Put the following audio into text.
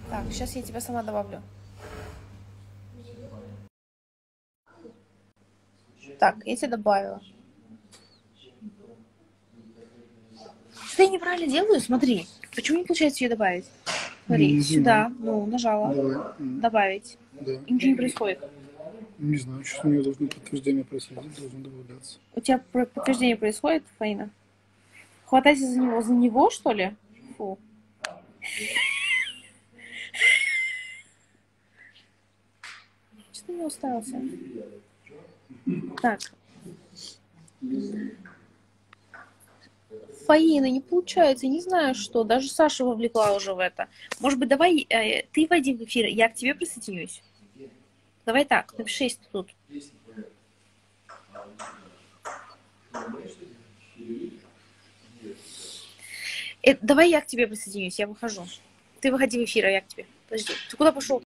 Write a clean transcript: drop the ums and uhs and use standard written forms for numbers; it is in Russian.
Так, сейчас я тебя сама добавлю. Так, я тебя добавила. Что я неправильно делаю? Смотри. Почему не получается ее добавить? Смотри, сюда, ну, нажала. Давай. Добавить. Да. И ничего не происходит. Не знаю, что у нее должно подтверждение происходить, должно добавляться. У тебя подтверждение происходит, Фаина? Хватайся за него, что ли? Фу. Что ты не уставился? Так. Фаина, не получается, не знаю что. Даже Саша вовлекла уже в это. Может быть, давай ты войди в эфир, я к тебе присоединюсь. Давай так, напиши, если ты тут. Давай я к тебе присоединюсь, я выхожу. Ты выходи в эфир, а я к тебе. Подожди, ты куда пошел?